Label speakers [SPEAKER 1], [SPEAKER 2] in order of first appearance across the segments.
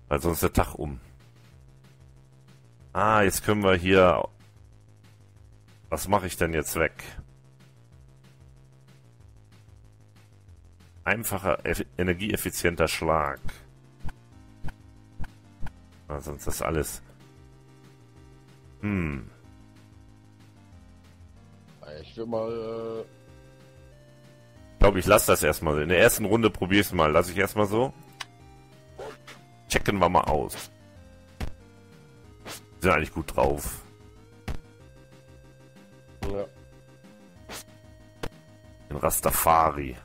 [SPEAKER 1] Weil sonst ist der Tag um. Ah, jetzt können wir hier... Was mache ich denn jetzt weg? Einfacher, energieeffizienter Schlag. Ah, sonst ist alles...
[SPEAKER 2] Ich will mal,
[SPEAKER 1] Ich glaube, ich lasse das erstmal so. In der ersten Runde probier's mal. Lass ich erstmal so. Checken wir mal aus. Sind eigentlich gut drauf.
[SPEAKER 2] ja.
[SPEAKER 1] Den Rastafari.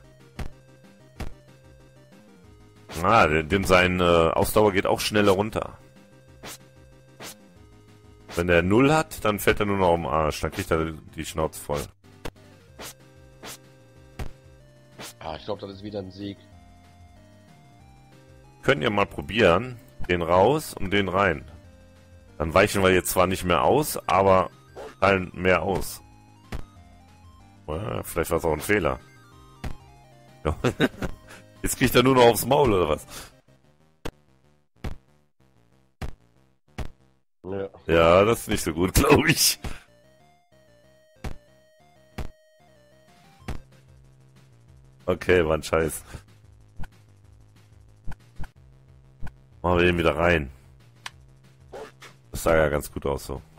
[SPEAKER 1] Ah, dem sein Ausdauer geht auch schneller runter. Wenn der 0 hat, dann fällt er nur noch am Arsch. Dann kriegt er die Schnauze voll.
[SPEAKER 2] Ah, ich glaube, das ist wieder ein Sieg.
[SPEAKER 1] Könnt ihr mal probieren. Den raus und den rein. Dann weichen wir jetzt zwar nicht mehr aus, aber teilen mehr aus. Ja, vielleicht war es auch ein Fehler. Ja. Jetzt kriegt er nur noch aufs Maul, oder was?
[SPEAKER 2] Ja.
[SPEAKER 1] Ja, das ist nicht so gut, glaube ich. Okay, war ein Scheiß. Machen wir den wieder rein. Das sah ja ganz gut aus so.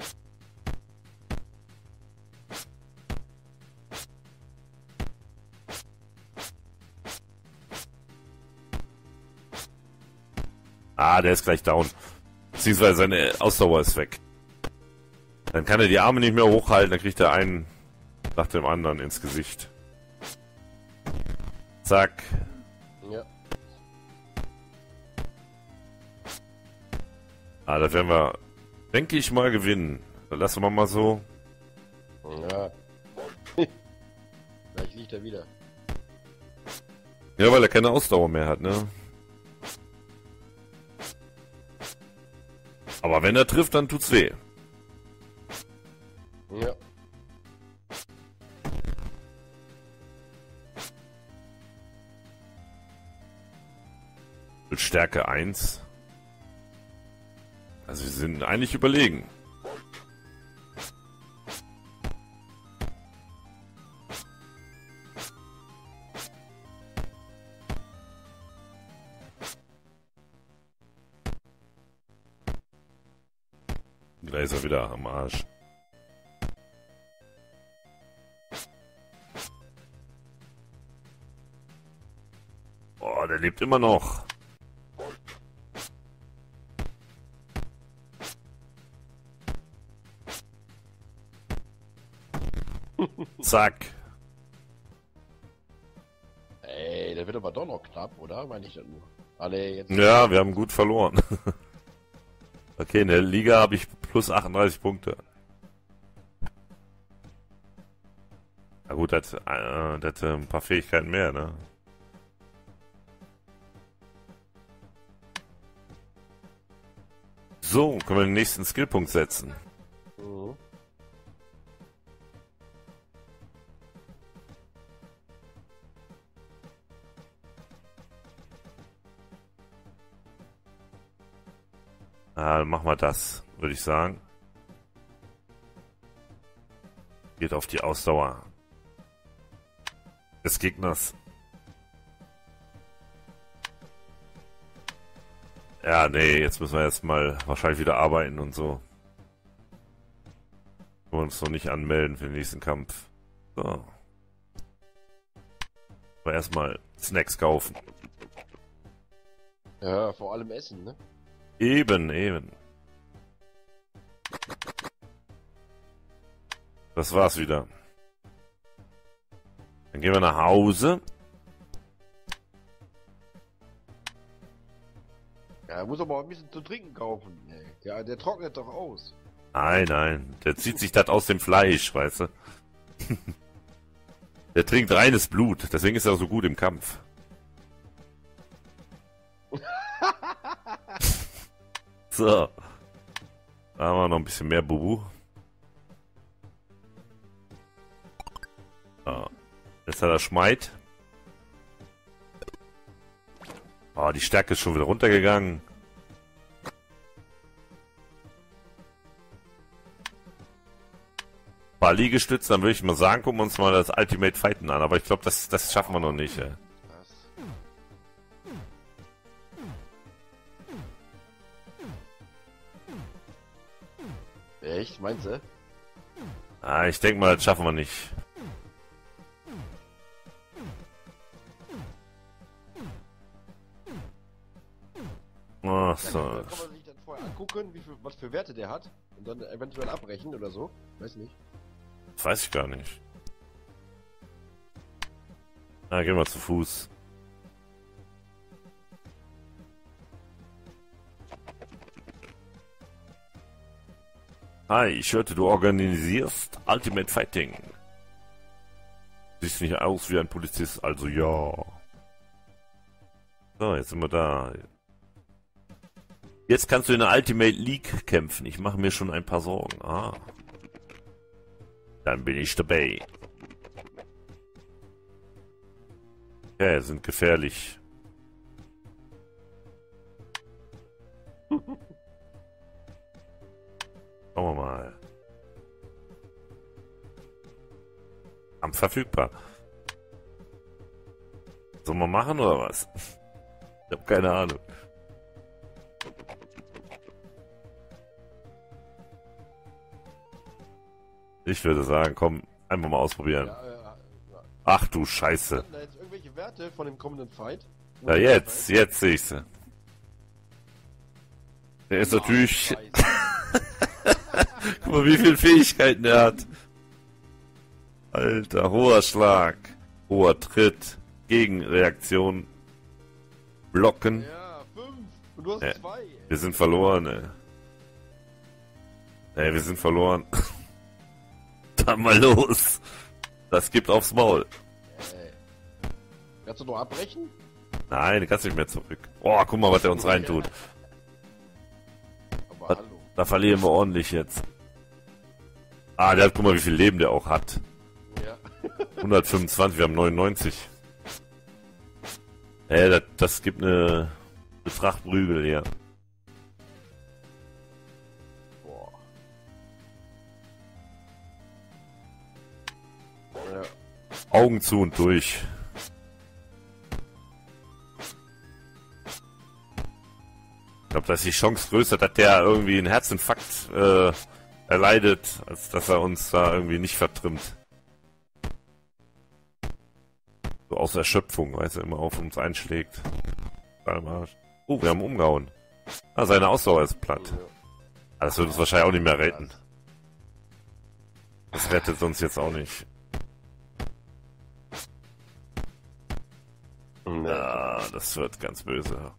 [SPEAKER 1] Ah, der ist gleich down. Beziehungsweise seine Ausdauer ist weg. Dann kann er die Arme nicht mehr hochhalten, dann kriegt er einen nach dem anderen ins Gesicht. Zack.
[SPEAKER 2] Ja.
[SPEAKER 1] Ah, das werden wir, denke ich, mal gewinnen. Dann lassen wir mal so.
[SPEAKER 2] Ja. Vielleicht liegt er wieder.
[SPEAKER 1] Ja, weil er keine Ausdauer mehr hat, ne? Aber wenn er trifft, dann tut's weh.
[SPEAKER 2] Ja.
[SPEAKER 1] Mit Stärke 1. Also wir sind eigentlich überlegen. Gleich ist er wieder am Arsch. Oh, der lebt immer noch. Zack.
[SPEAKER 2] Ey, der wird aber doch noch knapp, oder? Meine ich das nur. Alle jetzt.
[SPEAKER 1] Ja, wir haben gut verloren. Okay, in der Liga habe ich plus 38 Punkte. Na gut, der hat ein paar Fähigkeiten mehr, ne? So, können wir den nächsten Skillpunkt setzen.
[SPEAKER 2] Mhm.
[SPEAKER 1] Ah, dann machen wir das, würde ich sagen. Geht auf die Ausdauer des Gegners. Ja, nee, jetzt müssen wir erstmal wahrscheinlich wieder arbeiten und so. Wir wollen uns noch nicht anmelden für den nächsten Kampf. So. Aber erstmal Snacks kaufen.
[SPEAKER 2] Ja, vor allem Essen, ne?
[SPEAKER 1] Eben. Das war's wieder. Dann gehen wir nach Hause.
[SPEAKER 2] Ja, er muss aber auch ein bisschen zu trinken kaufen. Ey. Ja, der trocknet doch aus.
[SPEAKER 1] Nein. Der zieht sich das aus dem Fleisch, weißt du? Der trinkt reines Blut. Deswegen ist er so gut im Kampf. So. Da haben wir noch ein bisschen mehr Bubu. So. Jetzt hat er Schmeid. Oh, die Stärke ist schon wieder runtergegangen. paar Liegestütze, dann würde ich mal sagen, gucken wir uns mal das Ultimate Fighten an. Aber ich glaube, das schaffen wir noch nicht, ey.
[SPEAKER 2] Echt? Meinst du?
[SPEAKER 1] Ah, ich denke mal, das schaffen wir nicht. Ach so.
[SPEAKER 2] Kann man sich dann vorher angucken, was für Werte der hat und dann eventuell abbrechen oder so? Weiß nicht.
[SPEAKER 1] Das weiß ich gar nicht. Na, gehen wir zu Fuß. Hi, ich hörte, du organisierst Ultimate Fighting. Siehst nicht aus wie ein Polizist, also ja. So, jetzt sind wir da. Jetzt kannst du in der Ultimate League kämpfen. Ich mache mir schon ein paar Sorgen. Ah. Dann bin ich dabei. Okay, sind gefährlich. Schauen wir mal. Am verfügbar. Sollen wir machen oder was? Ich habe keine Ahnung. Ich würde sagen, komm, einfach mal ausprobieren.
[SPEAKER 2] Ja.
[SPEAKER 1] Ach du Scheiße.
[SPEAKER 2] Hatten da jetzt irgendwelche Werte von dem kommenden Fight?
[SPEAKER 1] Ja, jetzt sehe ich sie. Der ist natürlich... Guck mal, wie viele Fähigkeiten er hat. Alter, hoher Schlag, hoher Tritt, Gegenreaktion, Blocken.
[SPEAKER 2] Ja, 5. Und du hast
[SPEAKER 1] Ja.
[SPEAKER 2] 2.
[SPEAKER 1] Wir sind verloren, ey. Ey, wir sind verloren. Dann mal los. Das gibt aufs Maul.
[SPEAKER 2] Kannst du noch abbrechen?
[SPEAKER 1] Nein, du kannst nicht mehr zurück. Oh, guck mal, was der uns reintut.
[SPEAKER 2] Aber
[SPEAKER 1] Was?
[SPEAKER 2] hallo.
[SPEAKER 1] Da verlieren wir ordentlich jetzt. Ah, der hat, guck mal, wie viel Leben der auch hat.
[SPEAKER 2] Ja.
[SPEAKER 1] 125, wir haben 99. Das gibt eine Trachtprügel hier.
[SPEAKER 2] Boah. Ja.
[SPEAKER 1] Augen zu und durch. Ich glaube, da ist die Chance größer, dass der irgendwie einen Herzinfarkt erleidet, als dass er uns da irgendwie nicht vertrimmt. So aus Erschöpfung, weil er immer auf uns einschlägt. Am Arsch. Oh, wir haben umgehauen. Ah, seine Ausdauer ist platt. Ah, das wird uns wahrscheinlich auch nicht mehr retten. Das rettet uns jetzt auch nicht. Ja, das wird ganz böse.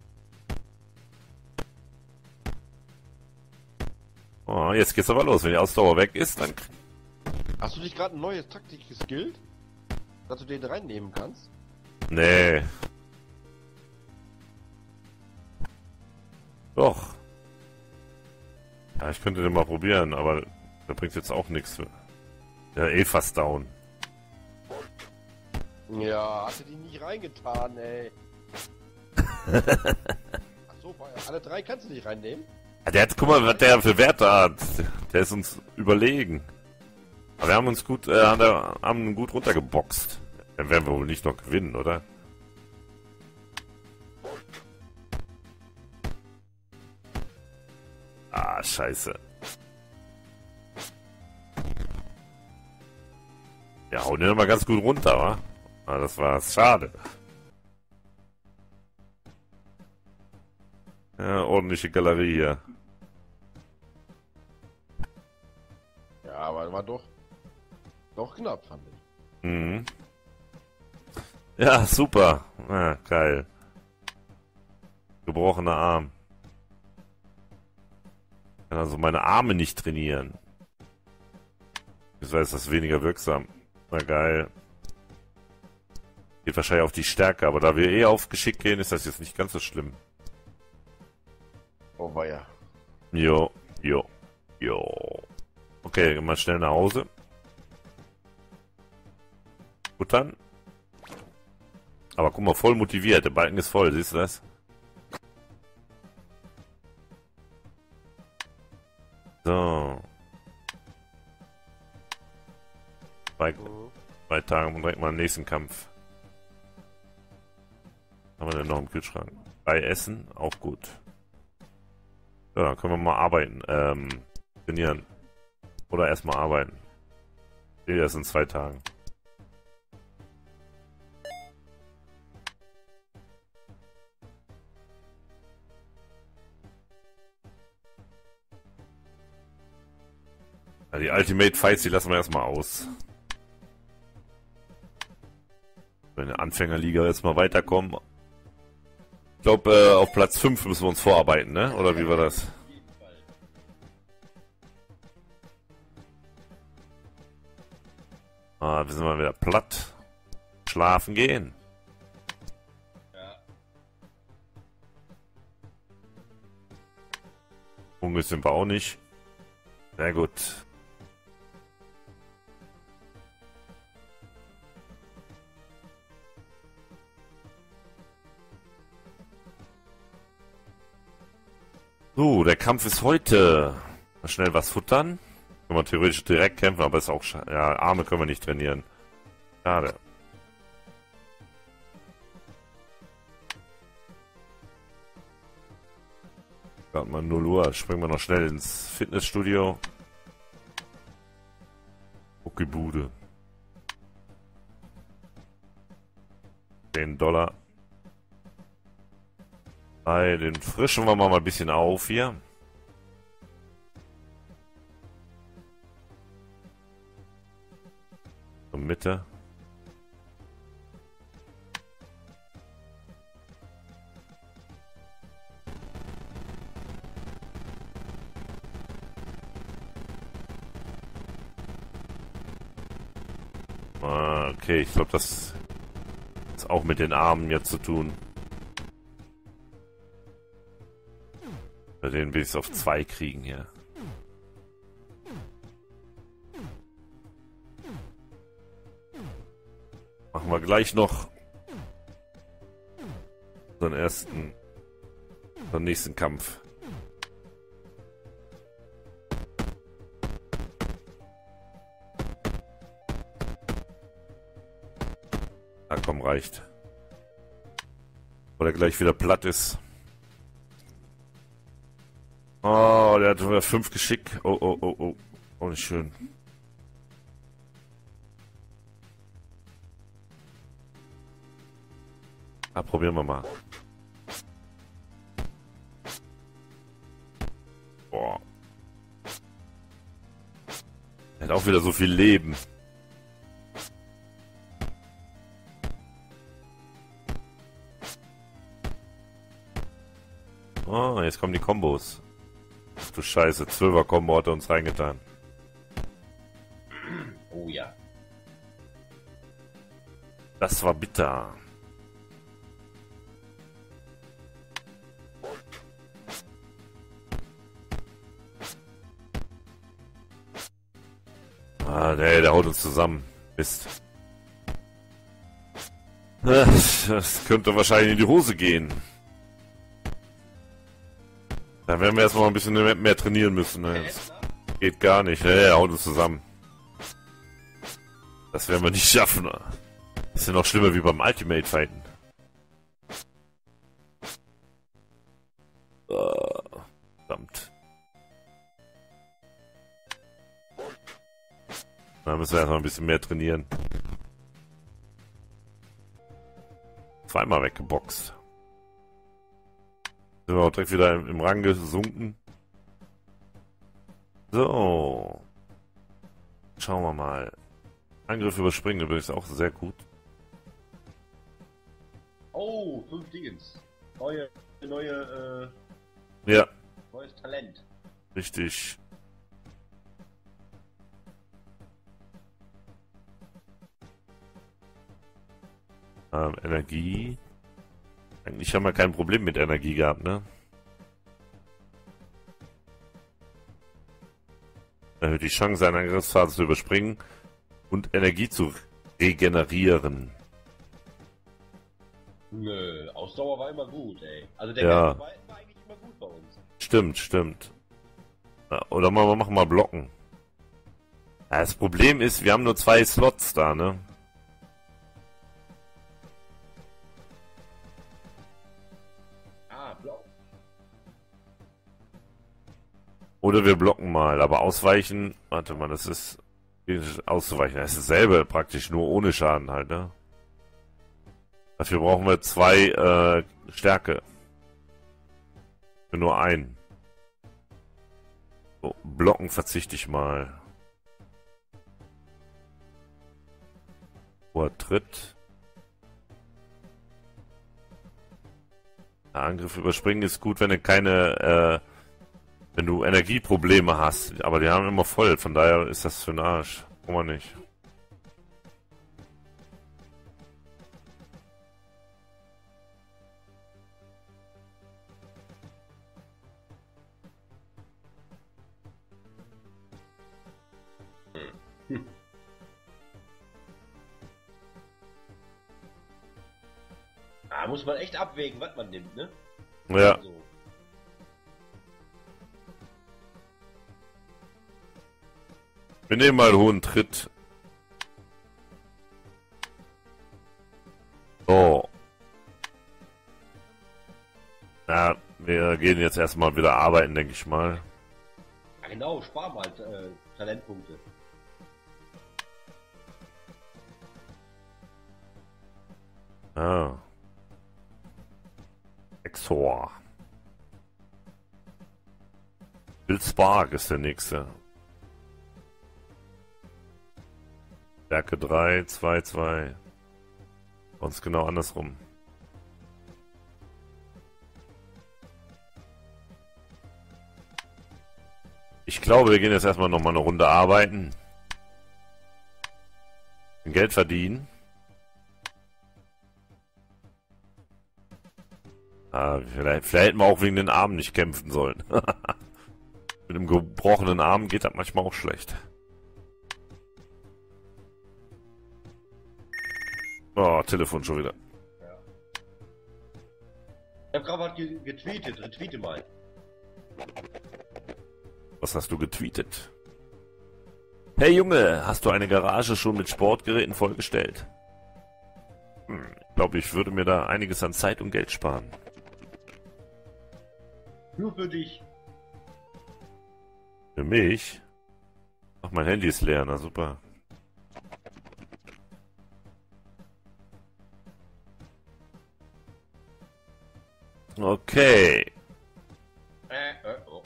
[SPEAKER 1] Oh, jetzt geht's aber los. Wenn die Ausdauer weg ist, dann...
[SPEAKER 2] Hast du dich gerade ein neues Taktik geskillt? Dass du den reinnehmen kannst?
[SPEAKER 1] Nee. Doch. Ja, ich könnte den mal probieren, aber der bringt jetzt auch nichts. Ja, eh fast down.
[SPEAKER 2] Ja, hast du die nicht reingetan, ey. Achso, alle 3 kannst du nicht reinnehmen?
[SPEAKER 1] Ja, der hat, guck mal, was der für Werte hat. Der ist uns überlegen. Aber wir haben uns gut, haben gut runtergeboxt. Dann werden wir wohl nicht noch gewinnen, oder? Ah, scheiße. Ja, hauen den nochmal ganz gut runter, wa? Ah, das war's. Schade. Ja, ordentliche Galerie hier.
[SPEAKER 2] Ja, aber war doch knapp, fand ich.
[SPEAKER 1] Mhm. Ja, super. Ja, geil. Gebrochener Arm. Ich kann also meine Arme nicht trainieren. Wieso ist das weniger wirksam? Na geil. Geht wahrscheinlich auf die Stärke, aber da wir eh auf Geschick gehen, ist das jetzt nicht ganz so schlimm.
[SPEAKER 2] Oh, war ja.
[SPEAKER 1] Jo. Okay, gehen wir schnell nach Hause. Gut dann. Aber guck mal, voll motiviert. Der Balken ist voll, siehst du das? So. Zwei Tage und direkt mal den nächsten Kampf. Was haben wir denn noch im Kühlschrank? 3 Essen, auch gut. Ja, dann können wir mal arbeiten. Trainieren. Oder erstmal arbeiten. Nee, das in 2 Tagen. Ja, die Ultimate Fights, die lassen wir erstmal aus. Wenn eine Anfängerliga jetzt mal weiterkommen. Ich glaube, auf Platz 5 müssen wir uns vorarbeiten, ne? Oder wie war das? Ah, wir sind mal wieder platt. Schlafen gehen.
[SPEAKER 2] Ja.
[SPEAKER 1] Hungrig sind wir auch nicht. Sehr gut. So, der Kampf ist heute. Mal schnell was futtern. Können wir theoretisch direkt kämpfen, aber ist auch ja, Arme können wir nicht trainieren. Schade. Gerade mal 0 Uhr. Springen wir noch schnell ins Fitnessstudio. Muckibude. $10. Den frischen wir mal ein bisschen auf hier. So Mitte. Okay, ich glaube, das ist auch mit den Armen jetzt zu tun. Bei denen will ich es auf 2 kriegen hier. Machen wir gleich noch unseren nächsten Kampf. Na komm, reicht. Weil er gleich wieder platt ist. Oh, der hat 5 Geschick. Oh, oh, oh, oh. Oh, nicht schön. Ah, probieren wir mal. Boah. Er hat auch wieder so viel Leben. Oh, jetzt kommen die Kombos. Ach du Scheiße, 12er Kombo hat er uns reingetan.
[SPEAKER 2] Oh ja.
[SPEAKER 1] Das war bitter. Ah, nee, der haut uns zusammen. Mist. Das könnte wahrscheinlich in die Hose gehen. Da werden wir erstmal ein bisschen mehr trainieren müssen. Ne? Das geht gar nicht. Nee, er haut uns zusammen. Das werden wir nicht schaffen. Das ist ja noch schlimmer wie beim Ultimate Fighten. Verdammt. Da müssen wir erstmal ein bisschen mehr trainieren. 2-mal weggeboxt. Sind wir auch direkt wieder im Rang gesunken. So. Schauen wir mal. Angriff überspringen übrigens auch sehr gut.
[SPEAKER 2] Oh, 5 Dingens.
[SPEAKER 1] Ja,
[SPEAKER 2] Neues Talent.
[SPEAKER 1] richtig. Energie. Eigentlich haben wir kein Problem mit Energie gehabt, ne? Erhöht die Chance, eine Angriffsphase zu überspringen und Energie zu regenerieren.
[SPEAKER 2] Nö, Ausdauer war immer gut, ey. Also der
[SPEAKER 1] Ja.
[SPEAKER 2] Kampf war eigentlich immer gut bei uns.
[SPEAKER 1] Stimmt, stimmt. Ja, oder wir machen mal Blocken. Ja, das Problem ist, wir haben nur 2 Slots da, ne?
[SPEAKER 2] Ah, blau.
[SPEAKER 1] Oder wir blocken mal, aber ausweichen... Warte mal, das ist... Auszuweichen, das ist dasselbe praktisch, nur ohne Schaden halt, ne? Dafür brauchen wir 2 Stärke. Für nur einen. So, blocken verzichte ich mal. Hoher Tritt. Der Angriff überspringen ist gut, wenn du keine, wenn du Energieprobleme hast. Aber die haben immer voll, von daher ist das für den Arsch. Brauchen wir nicht.
[SPEAKER 2] Ah, muss man echt abwägen, was man nimmt, ne?
[SPEAKER 1] Ja.
[SPEAKER 2] So.
[SPEAKER 1] Wir nehmen mal hohen Tritt. So. Ja, wir gehen jetzt erstmal wieder arbeiten, denke ich mal.
[SPEAKER 2] Ja, genau, spar mal Talentpunkte.
[SPEAKER 1] Ah. Exor. Bill Spark ist der nächste. Stärke 3, 2, 2. Sonst genau andersrum. Ich glaube, wir gehen jetzt erstmal nochmal eine Runde arbeiten. Geld verdienen. Ah, vielleicht hätten wir auch wegen den Armen nicht kämpfen sollen. Mit einem gebrochenen Arm geht das manchmal auch schlecht. Oh, Telefon schon wieder.
[SPEAKER 2] Ja. Ich hab gerade was getweetet, retweete mal.
[SPEAKER 1] Was hast du getweetet? Hey Junge, hast du eine Garage schon mit Sportgeräten vollgestellt? Ich glaube, ich würde mir da einiges an Zeit und Geld sparen.
[SPEAKER 2] Nur für dich.
[SPEAKER 1] Für mich? Ach, mein Handy ist leer, na super. Okay.
[SPEAKER 2] Oh.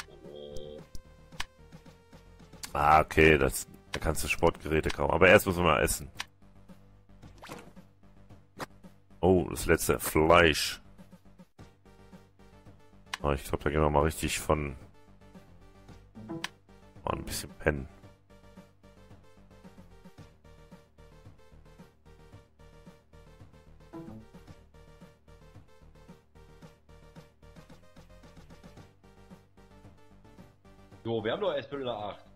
[SPEAKER 1] Ah, okay, da kannst du Sportgeräte kaufen. Aber erst müssen wir mal essen. Oh, das letzte Fleisch. Oh, ich glaube, da gehen wir mal richtig von... Mal ein bisschen pennen.
[SPEAKER 2] So, wir haben noch erst Viertel nach 8.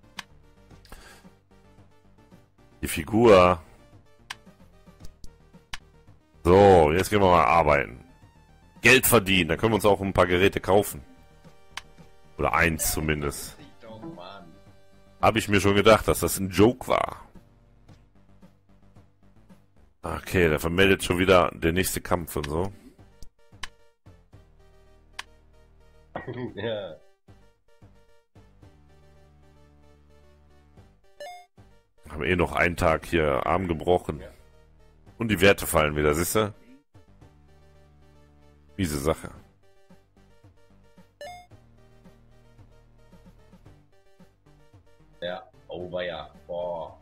[SPEAKER 1] Die Figur. So, jetzt gehen wir mal arbeiten. Geld verdienen, da können wir uns auch ein paar Geräte kaufen. Oder eins zumindest. Habe ich mir schon gedacht, dass das ein Joke war. Okay, der vermeldet schon wieder der nächste Kampf und so.
[SPEAKER 2] Ja.
[SPEAKER 1] Haben eh noch einen Tag hier Arm gebrochen.
[SPEAKER 2] Ja.
[SPEAKER 1] Und die Werte fallen wieder, siehst du? Diese Sache.
[SPEAKER 2] Ja, oh war ja. Boah.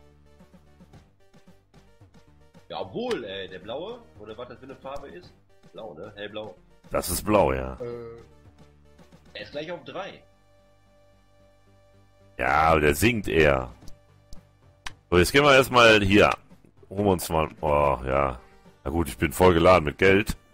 [SPEAKER 2] Ja, obwohl, der blaue, oder was das für eine Farbe ist? Blau, ne? Hellblau.
[SPEAKER 1] Das ist blau, ja.
[SPEAKER 2] Er ist gleich auf 3.
[SPEAKER 1] Ja, aber der singt eher. So, jetzt gehen wir erstmal hier. Holen wir uns mal... Oh, ja. Na gut, ich bin voll geladen mit Geld.